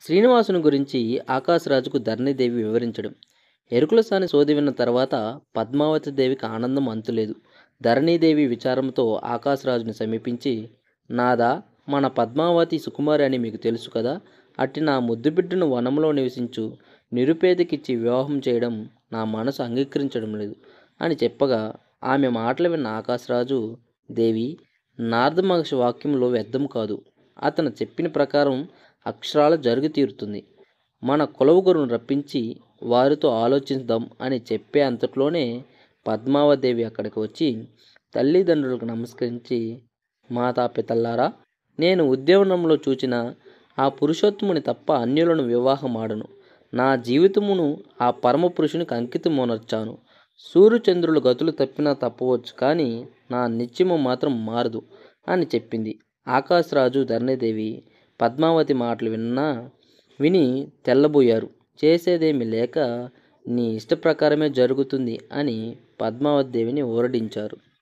శ్రీనివాసుని గురించి ఆకాశరాజుకు ధరణీదేవి వివరించడం. ఎరుకులసాని సోది విన్న తర్వాత పద్మావతి దేవికి ఆనందం అంతులేదు. ధరణీదేవి విచారంతో ఆకాశరాజుని సమీపించి, నాదా, మన పద్మావతి సుకుమారి అని మీకు తెలుసు కదా, అట్టి నా ముద్దు బిడ్డను వనంలో నివసించు నిరుపేదకిచ్చి వివాహం చేయడం నా మనసు అంగీకరించడం లేదు అని చెప్పగా, ఆమె మాటలు విన్న ఆకాశరాజు, దేవి, నారద మహర్షి వాక్యంలో వ్యర్థం కాదు, అతను చెప్పిన ప్రకారం అక్షరాలు జరిగి తీరుతుంది. మన కులవగురును రప్పించి వారితో ఆలోచిద్దాం అని చెప్పే అంతట్లోనే పద్మావదేవి అక్కడికి వచ్చి తల్లిదండ్రులకు నమస్కరించి, మాతాపితల్లారా, నేను ఉద్యానవనంలో చూచిన ఆ పురుషోత్తముని తప్ప అన్యులను వివాహం ఆడను. నా జీవితమును ఆ పరమ పురుషునికి అంకితమోనర్చాను. సూర్యచంద్రుల గతులు తప్పినా తప్పవచ్చు, కానీ నా నిత్యము మాత్రం మారదు అని చెప్పింది. ఆకాశరాజు ధరణీదేవి పద్మావతి మాటలు విని తెల్లబోయారు. చేసేదేమీ లేక, నీ ఇష్ట ప్రకారమే జరుగుతుంది అని పద్మావతి దేవిని ఊరడించారు.